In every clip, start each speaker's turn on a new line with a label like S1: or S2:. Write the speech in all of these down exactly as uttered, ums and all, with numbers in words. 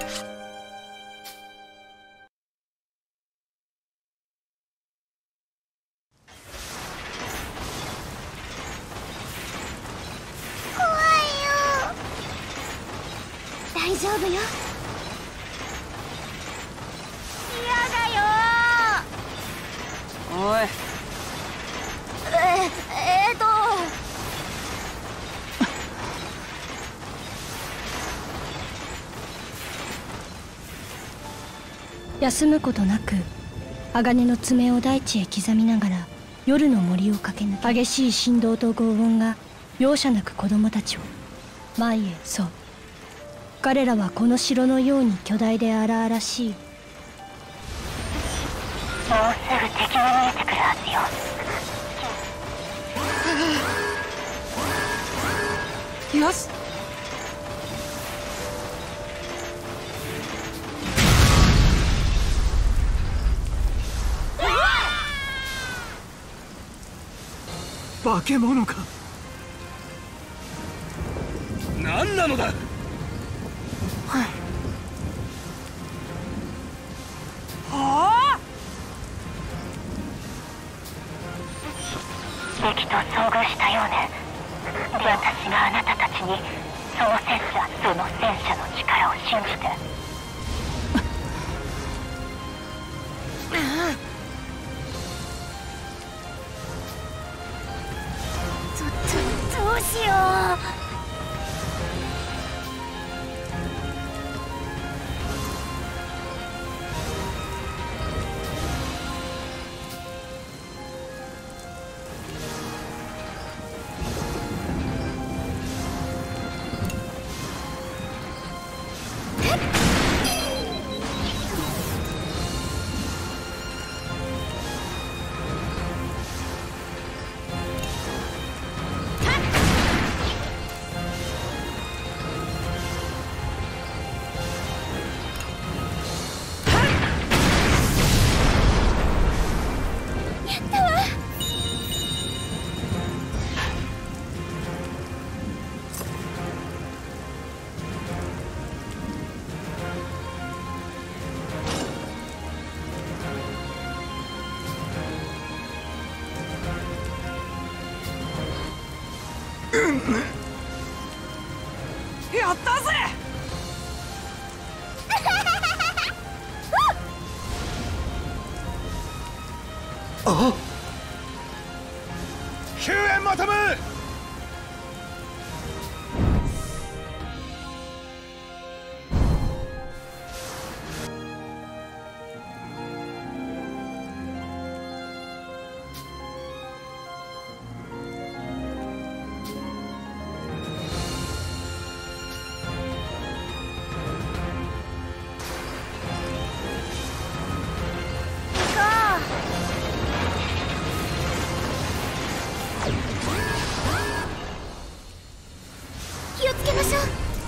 S1: 大丈夫よ。嫌だよ
S2: おい。
S1: ええー、と
S3: 休むことなく鋼の爪を大地へ刻みながら夜の森を駆け抜け、激しい振動と轟音が容赦なく子供たちを前へ襲う。彼らはこの城のように巨大で荒々しい。
S1: もうすぐ敵が見えてくるはずよ。
S2: よし。
S4: 化け物か。
S5: 何なのだ。
S4: はい。
S2: はあ。
S1: 敵と遭遇したようね。私があなたたちにその戦車その戦車の力を信じて。どどどうしよう。
S2: やったぜ。
S4: あ、
S5: 救援求む。
S1: 気をつけましょう。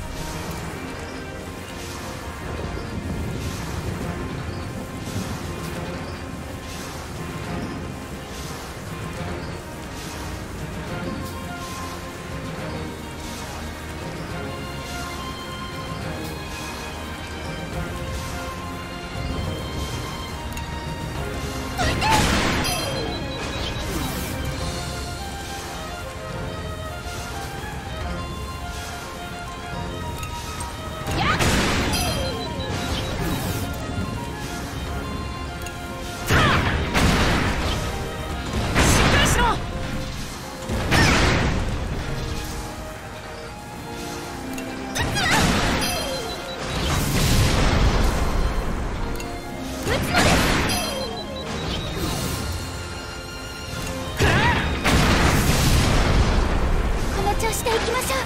S1: していきましょう。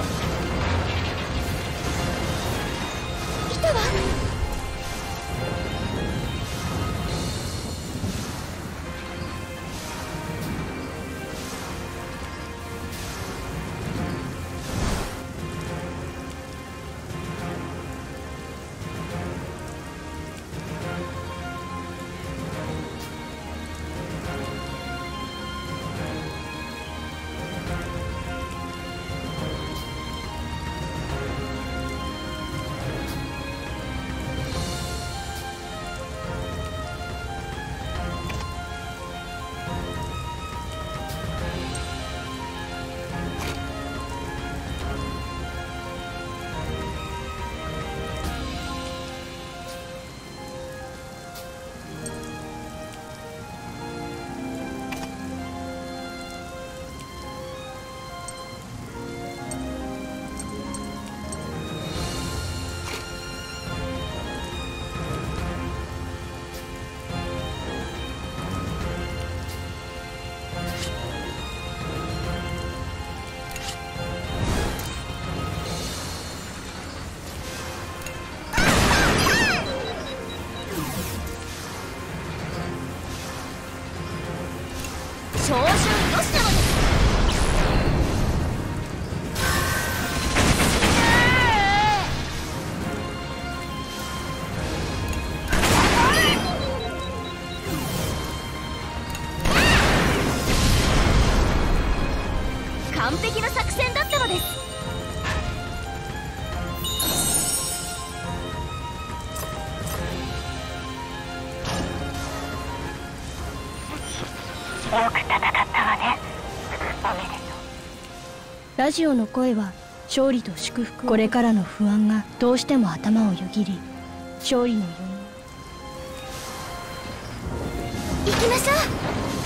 S1: いたわ。 完璧な作戦だったのです。よく戦ったわね。おめでとう。
S3: ラジオの声は勝利と祝福。これからの不安がどうしても頭をよぎり、勝利の余韻。行きましょう。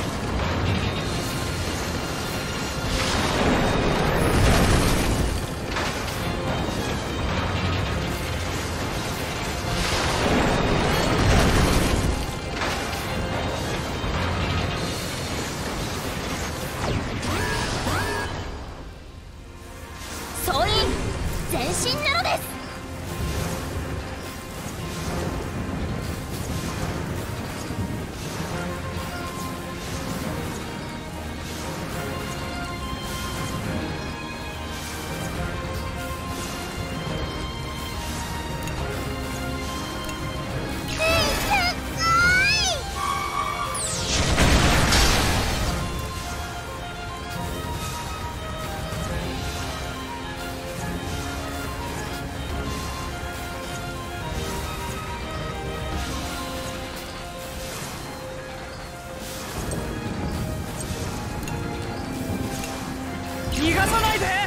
S2: 逃がさないで。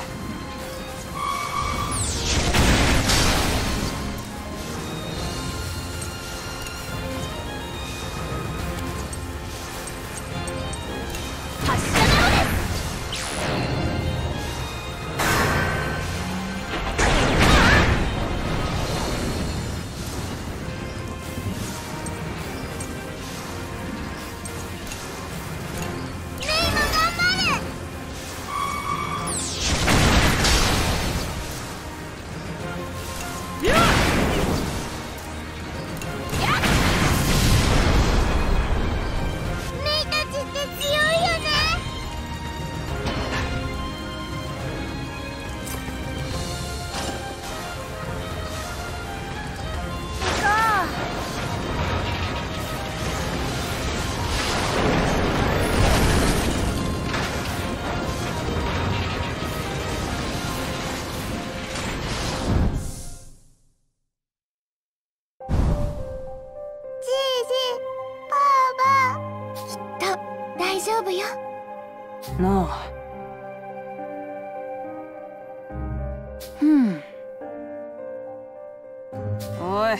S1: 大丈夫よ。
S2: なあ。
S1: うん。
S2: おい。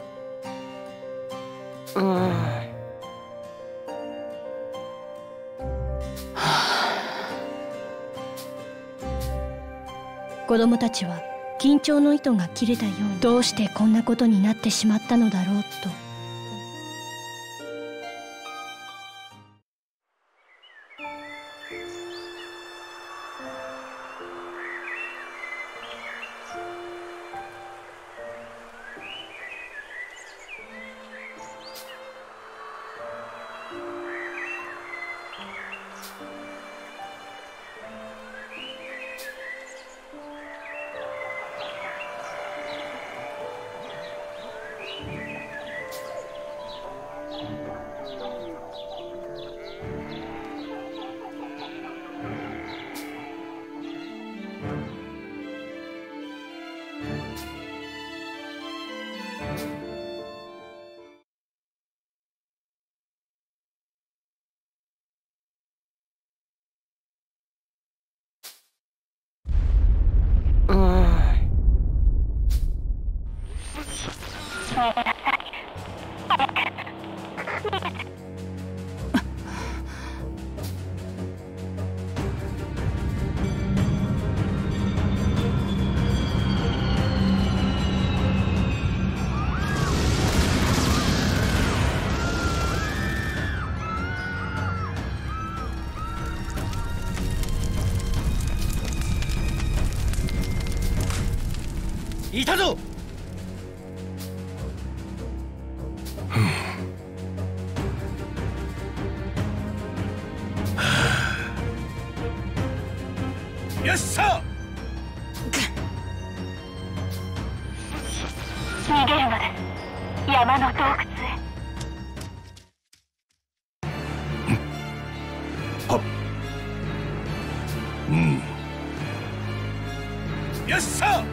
S2: うん。はあ。
S3: 子供たちは緊張の糸が切れたように、どうしてこんなことになってしまったのだろうと。
S5: いたぞ。よっしゃ。
S1: 逃げるのです。山の洞窟へ。
S5: はっ。うん。 よっしゃ。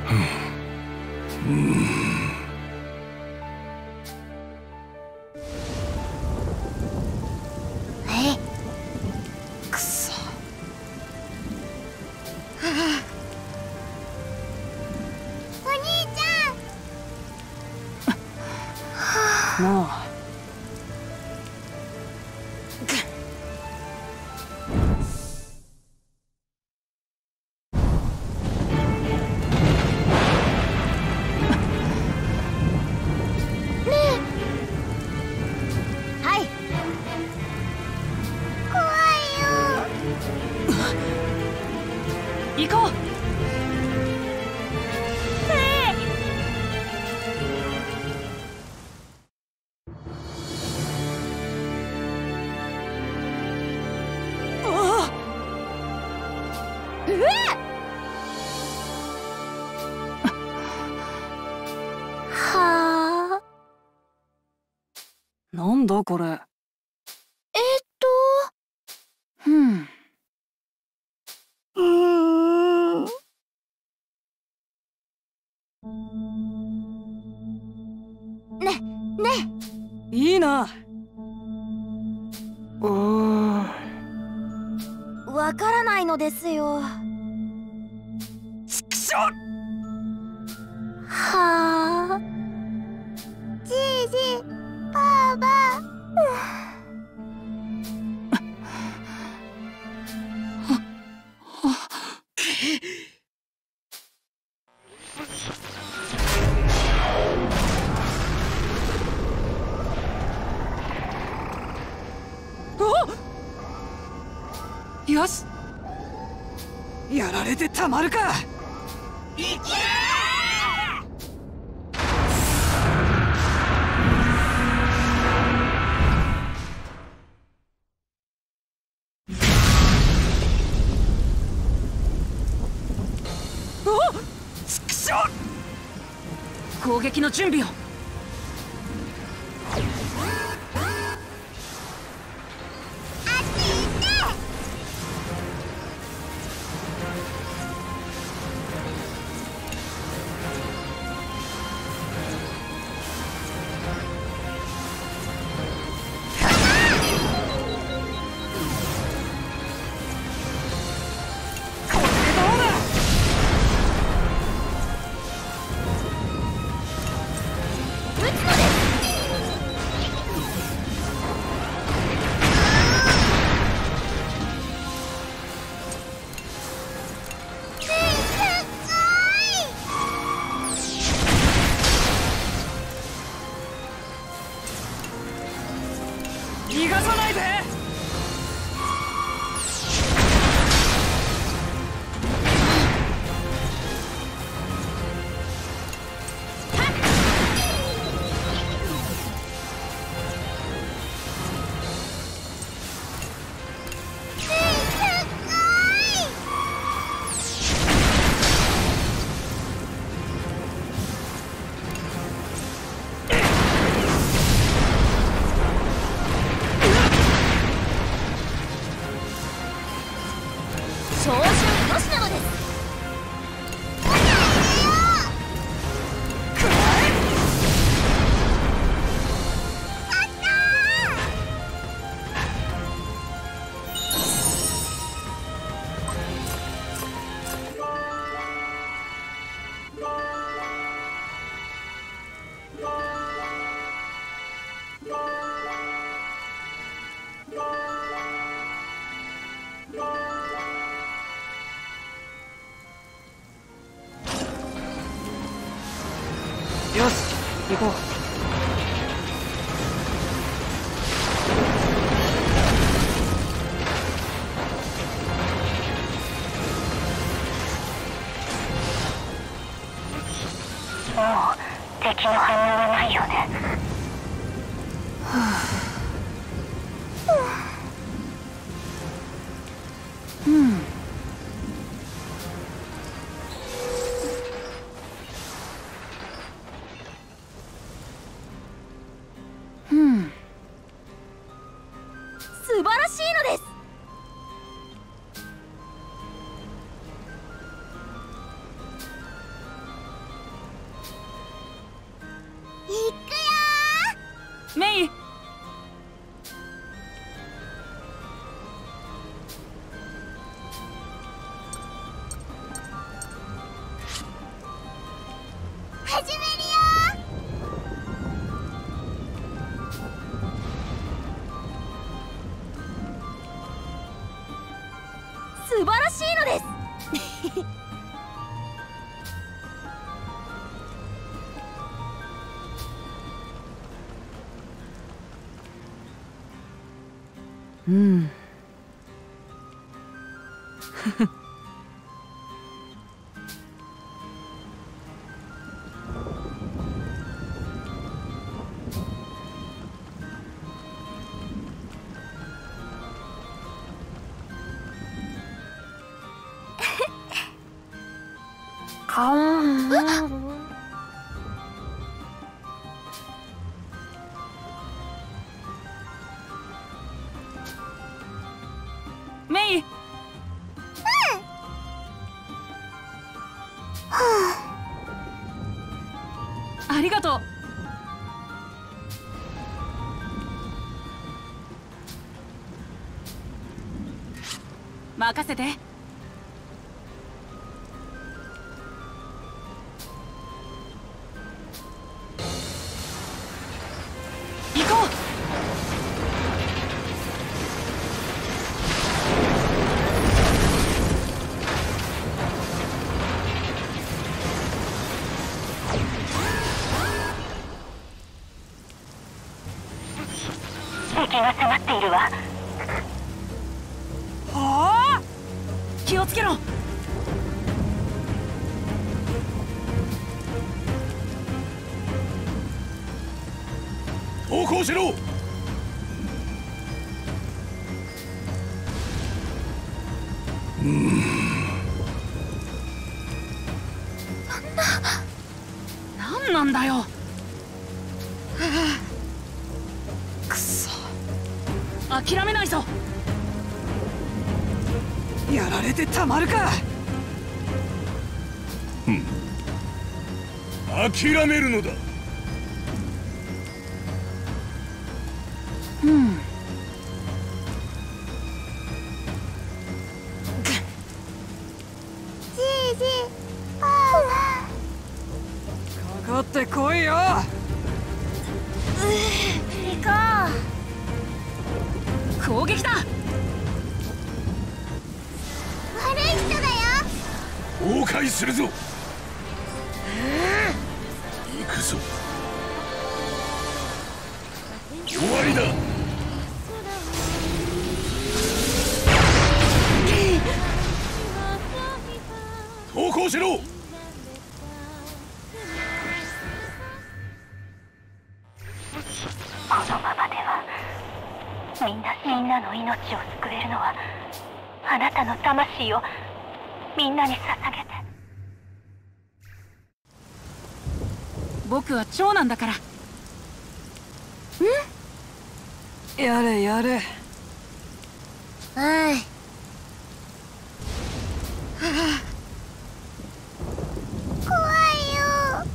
S1: え、くそ。お兄ちゃん。
S2: なあ。行こう。
S3: はあ。
S2: なんだこれ。
S3: えっと。
S2: ふん。
S3: うーん。ね、ね。
S2: いいな。
S3: うーん。わからないのですよ。
S2: ちくしょう。
S3: はあ。じいじ、ばあば。
S2: よし。やられてたまるか。いけー。おっ、ちくしょう。攻撃の準備を。逃がさないで。
S3: 照準よしなのです。
S2: よし、行こう。
S1: もう敵の反応はないよね。
S2: うん。うん。
S3: 素晴らしいのです。
S1: 始めるよ。素晴らしいのです。
S2: うん。メイ。うん。ありがとう。任せて。行こう。
S1: 敵が迫っているわ。
S2: はあ、気をつけろ。
S5: 投降しろ。うん。
S2: なんなんだよ。くそ、諦めないぞ。やられてたまるか。
S5: うん。諦めるのだ。
S2: うん。
S1: じいじ、パ
S2: かかってこいよ。
S1: 行こう。
S2: 攻撃だ。
S1: 悪い人だよ。
S5: 崩壊するぞ。行くぞ。終わりだ。投降しろ。
S1: このままではみんなみんなの命を救えるのはあなたの魂をみんなに捧げて。
S2: 僕は長男だから。ん？やれやれ。
S1: はい。怖いよ。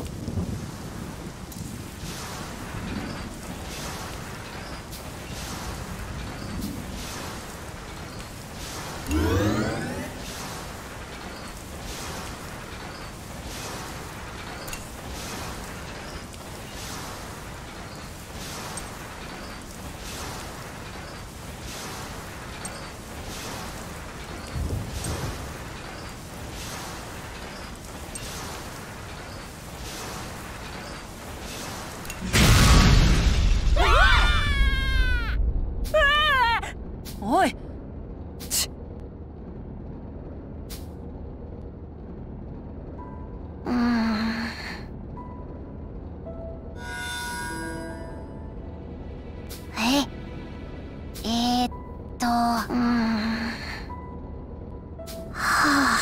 S2: おい。
S1: うーん。え？えーっと、うーん。はあ。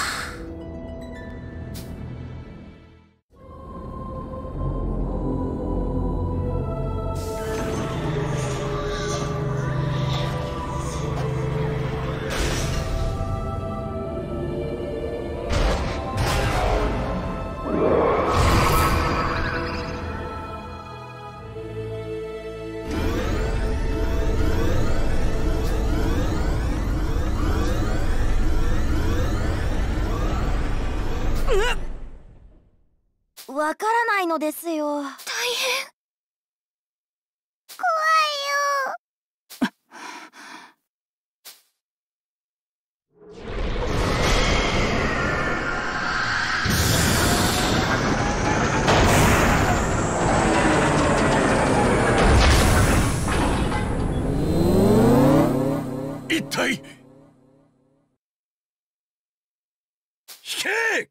S1: わからないのですよ。大変怖いよ。
S5: 一体引け！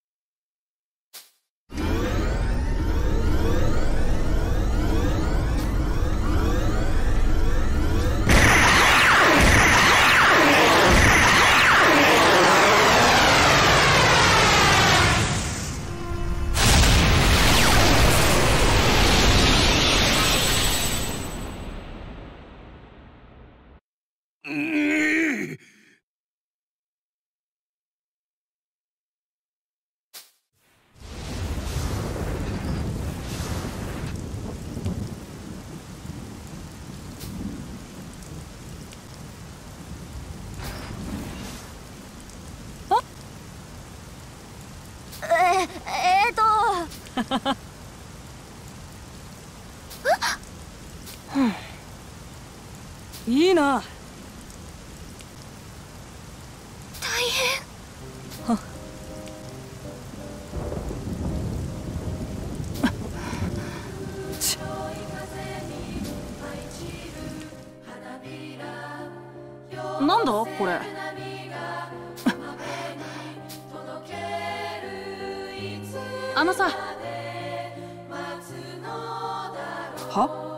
S1: ええーと
S2: いいな。
S1: 大変。
S2: はちなんだこれ。あのさ。は？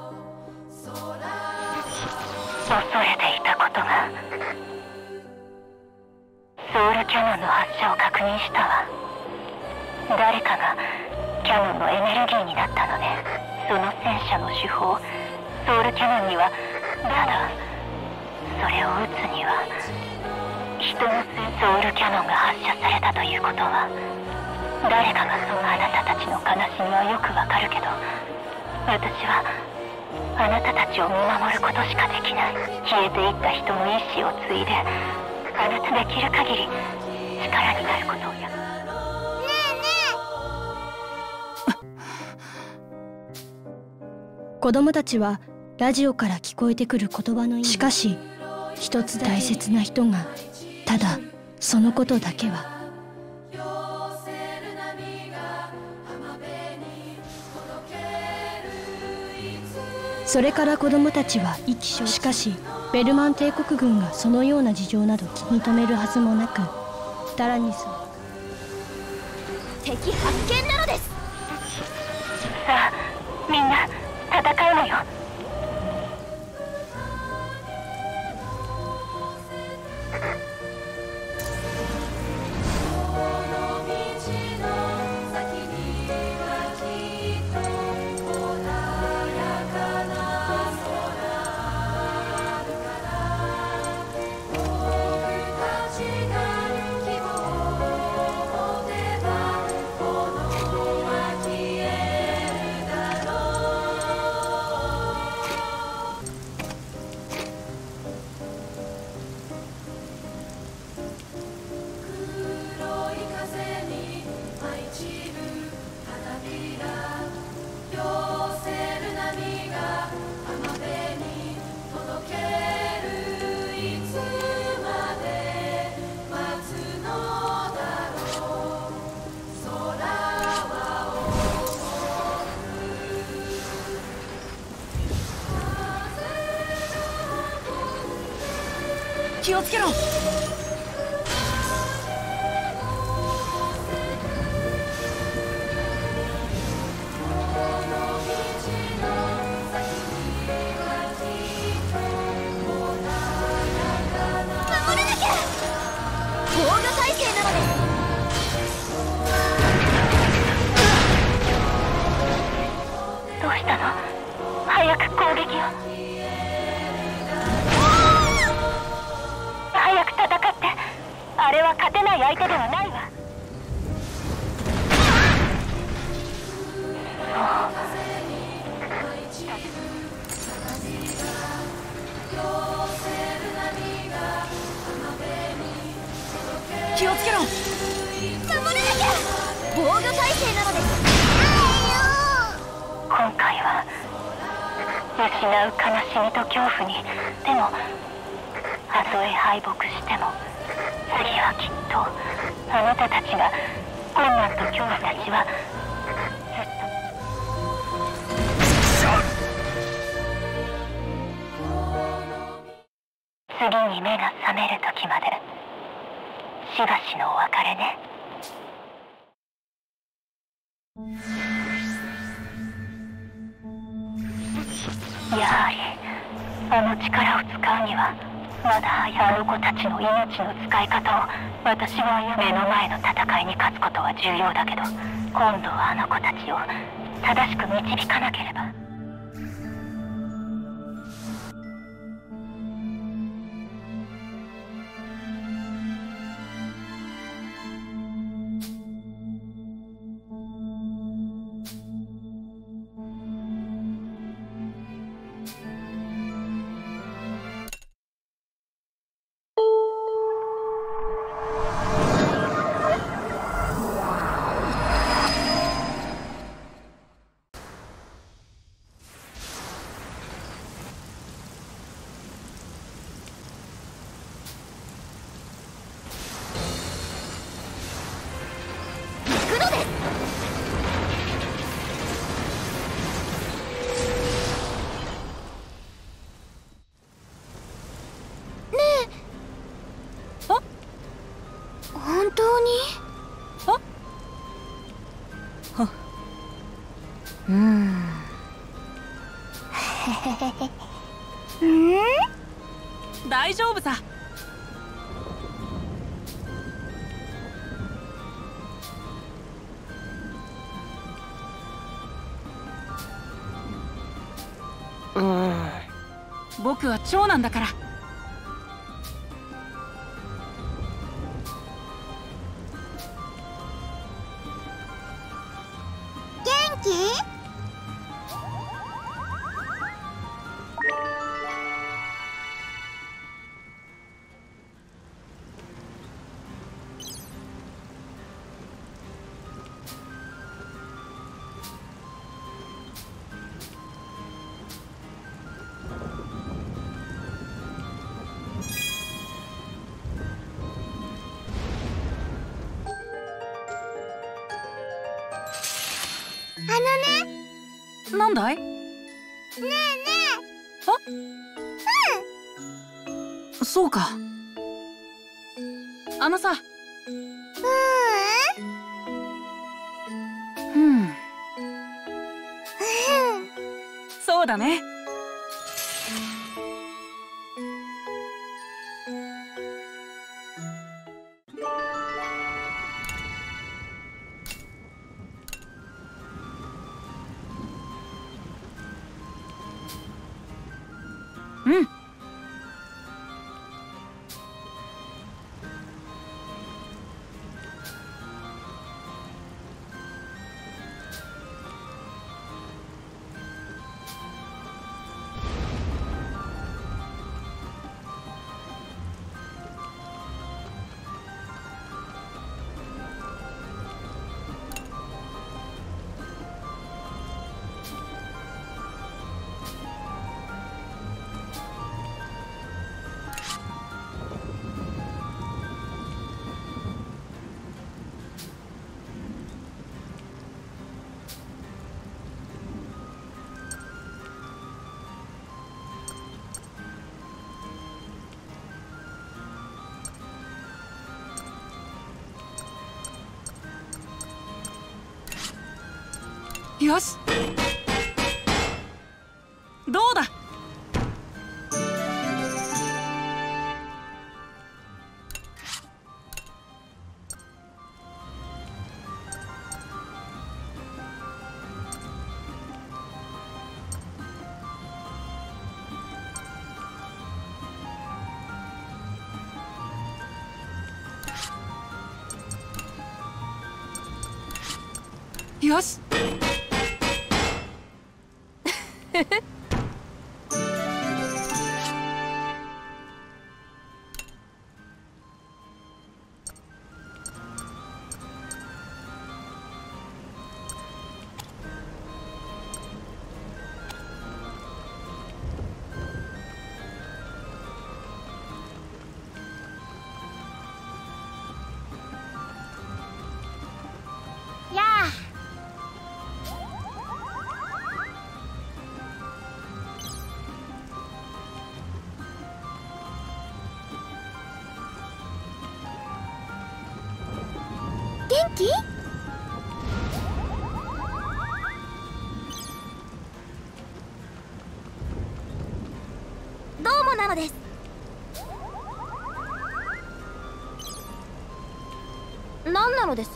S1: 恐れていたことが。ソウルキャノンの発射を確認したわ。誰かがキャノンのエネルギーになったのね。その戦車の手法、ソウルキャノンには。ただそれを撃つには人のソウルキャノンが発射されたということは、誰かがそのあなたたちの悲しみはよくわかるけど、私はあなたたちを見守ることしかできない。消えていった人の意志を継いで、あなたできる限り力になることをや。ね
S3: えねえ子供たちはラジオから聞こえてくる言葉の意味。しかし一つ大切な人が、ただそのことだけは。それから子供たちは意気消。しかしベルマン帝国軍がそのような事情など気に留めるはずもなく、ダラニスは
S1: 敵発見なのです。さあみんな戦うのよ。
S2: 気をつけろ。
S1: あれは勝てない相手ではないわ。
S2: 気をつけろ。
S1: 守らなきゃ。防御体制なのです。 今回は失う悲しみと恐怖に、でもたとえ敗北しても次はきっとあなたたちが、困難と恐怖たちはずっと。次に目が覚める時までしばしのお別れね。やはりあの力を使うにはまだ早い。あの子たちの命の使い方を私は目の前の戦いに勝つことは重要だけど、今度はあの子たちを正しく導かなければ。
S6: 本当に？あ？は、うーん。うん？大丈夫さ。うん。僕は長男だから。なんだい？ねえねえ。あ？うん。そうか。あのさ。うーん。うん。そうだね。うん。よし。どうだ。よし。
S7: のです。何なのです？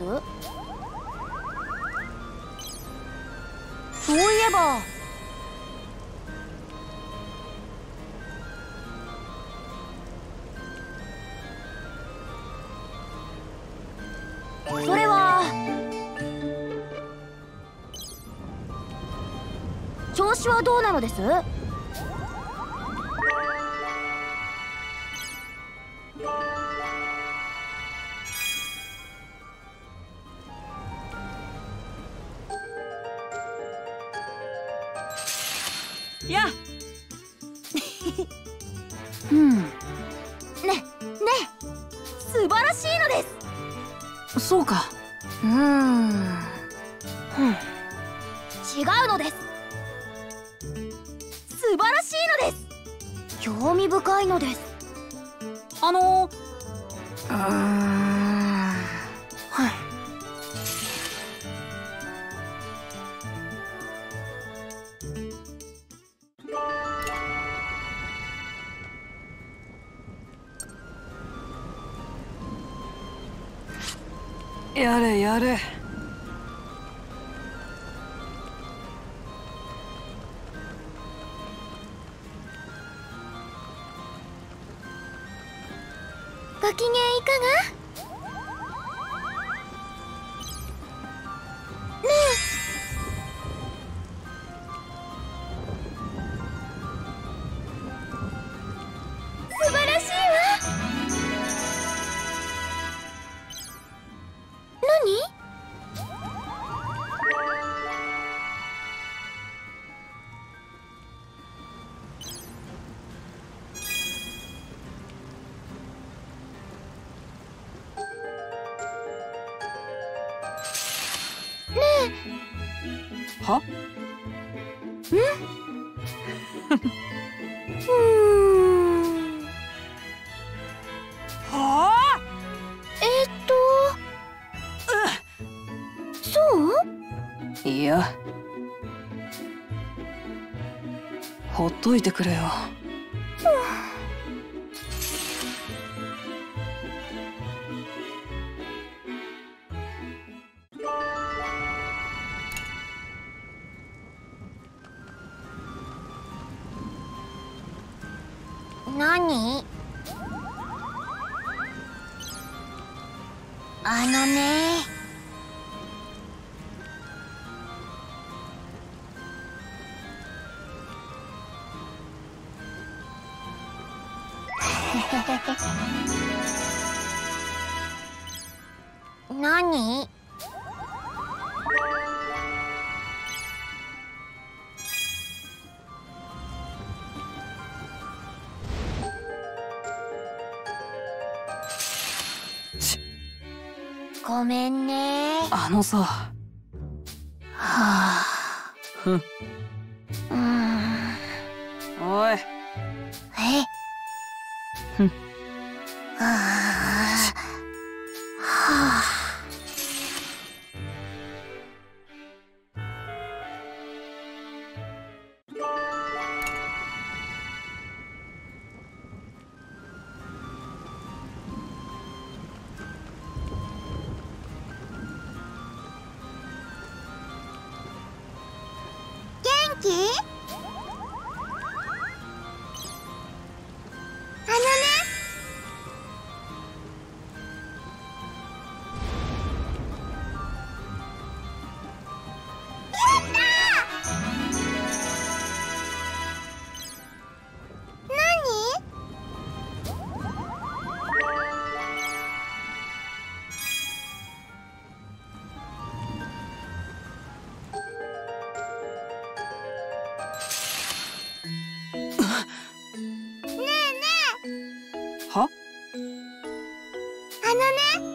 S7: そういえばそれは調子はどうなのです？
S6: や
S7: うんねね素晴らしいのです。
S6: そうか。
S7: うーん、うん、違うのです。素晴らしいのです。興味深いのです。
S6: あの
S7: うーん、はい。
S6: やれやれ。
S7: ご機嫌いかが？ねえ。素晴らしいわ。何？
S6: は？
S7: うんうーん。
S6: はあ？
S7: えー、っとそう？
S6: いや、ほっといてくれよ。
S7: 何？あのね何？ごめんね。
S6: あのさ。
S7: はあ。
S6: ふん。
S7: うーん。
S6: おい。
S7: え？
S6: ふん。
S7: ああ。はあ。元気？あのね。
S6: は？
S7: あのね。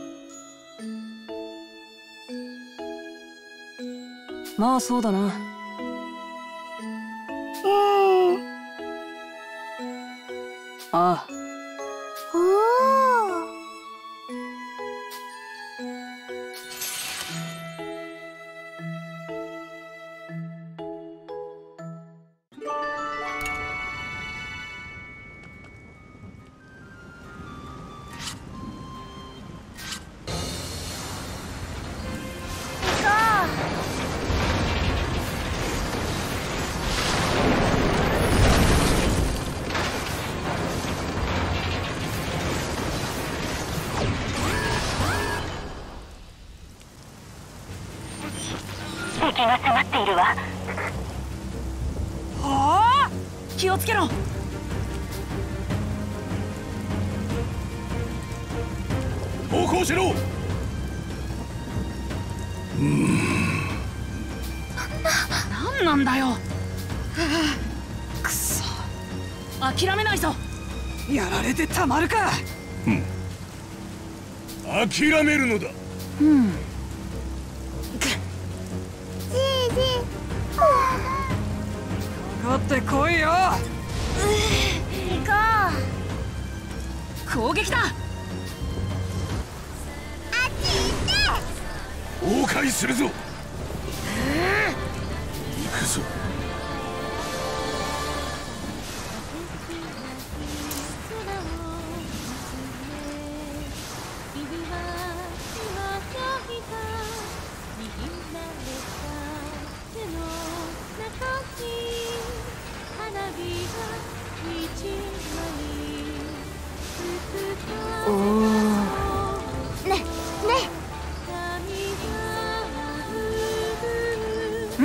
S6: まあそうだな。
S7: うーん。
S6: ああ。
S7: おお。
S1: 敵が迫っているわ。
S6: はあ、気をつけろ。
S5: 投降しろ。うーん、
S6: 何なんだよ。くそ、諦めないぞ。
S2: やられてたまるか。
S5: うん、諦めるのだ。
S6: うん。
S2: かかってこいよ。
S7: 行こう。
S6: 攻撃だ。
S5: 崩壊するぞ。行くぞ。
S7: おお。ね、ね。
S6: うん。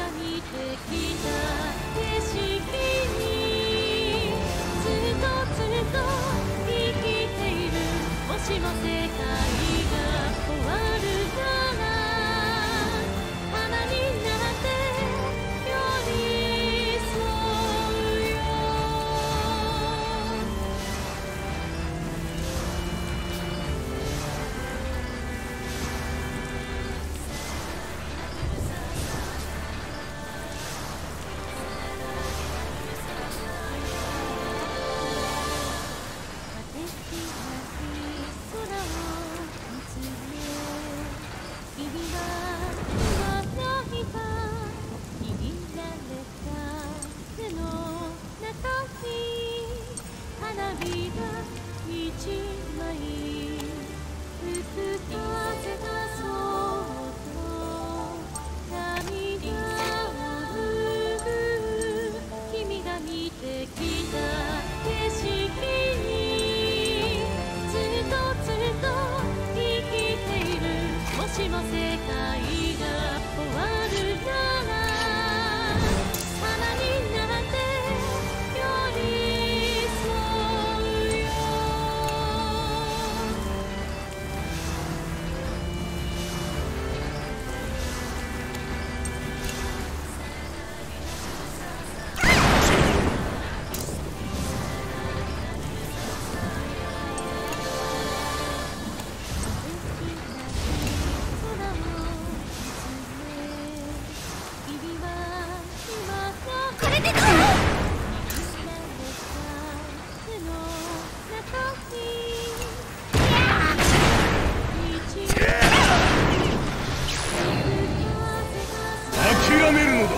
S5: 諦めるのだ。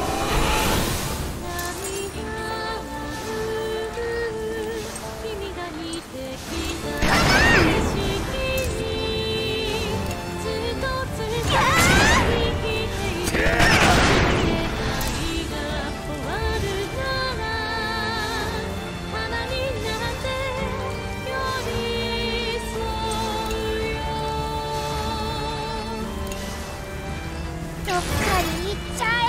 S7: どっかに行っちゃえ。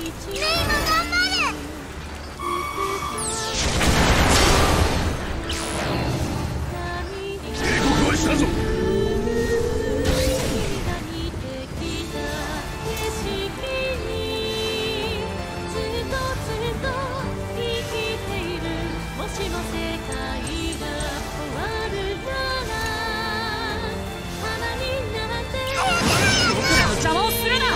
S5: 警告はしたぞ。
S6: 邪魔をするな。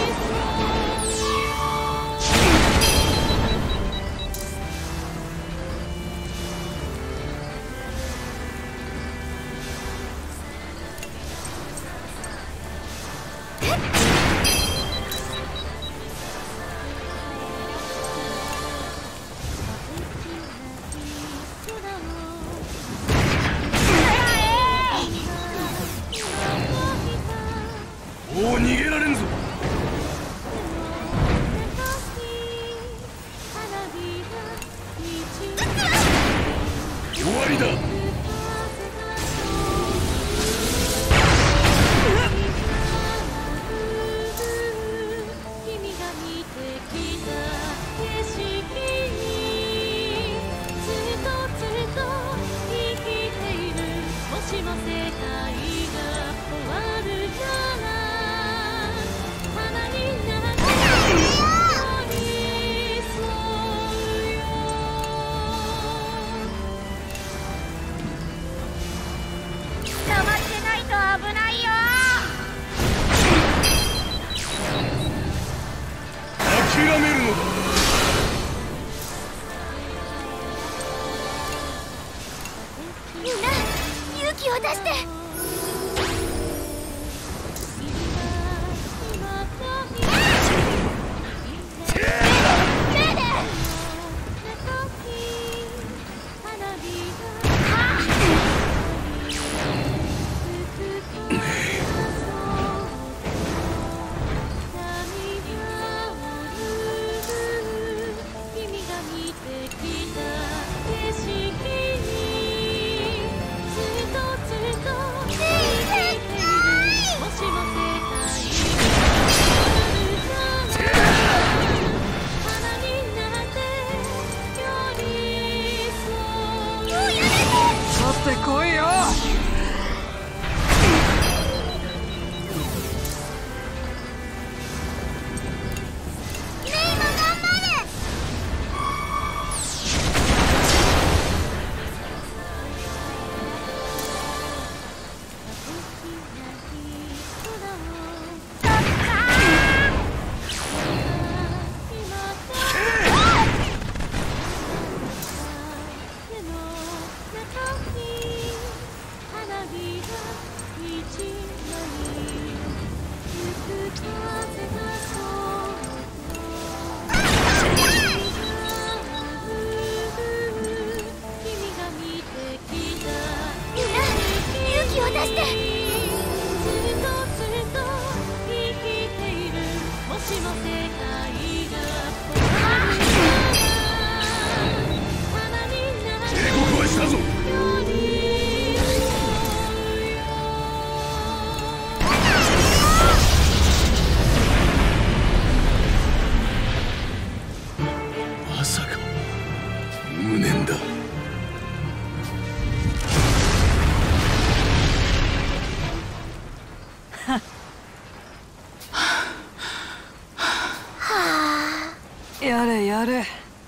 S5: もう逃げられんぞ。終わりだ。諦めるのだ。
S7: みんな勇気を出して。
S2: 取ってこいよ。
S5: まさか無念だ。
S2: やれやれ。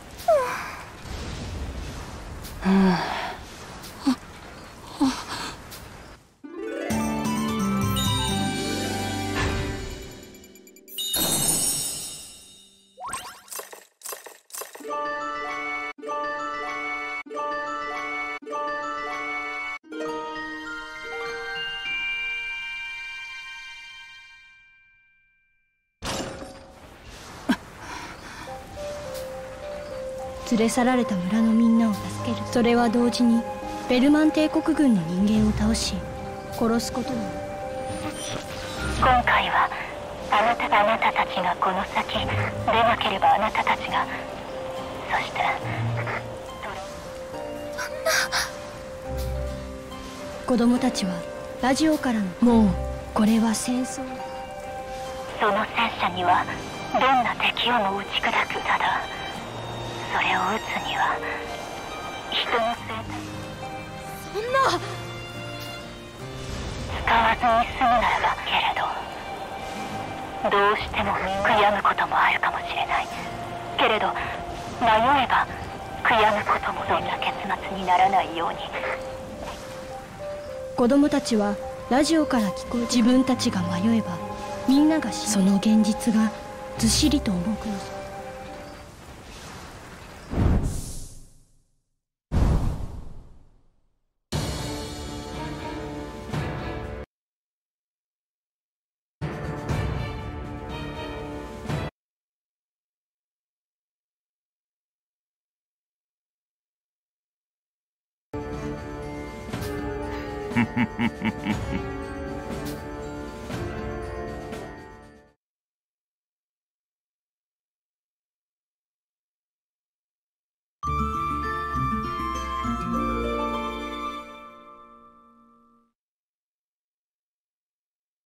S3: 連れ去られた村のみんなを助ける。それは同時にベルマン帝国軍の人間を倒し殺すことに。
S1: 今回はあなたあなたたちがこの先出なければあなたたちが、そして
S3: 子供たちはラジオからの「もうこれは戦争」。
S1: その戦車にはどんな敵をも打ち砕く。ただそれを打つには人の生態。
S7: そんな。
S1: 使わずに済むならば。けれどどうしても悔やむこともあるかもしれない。けれど迷えば悔やむことも。そんな結末にならないように。
S3: 子供たちはラジオから聞こえ、自分たちが迷えばみんなが死ぬ。その現実がずしりと重くのし
S8: フフフフフ。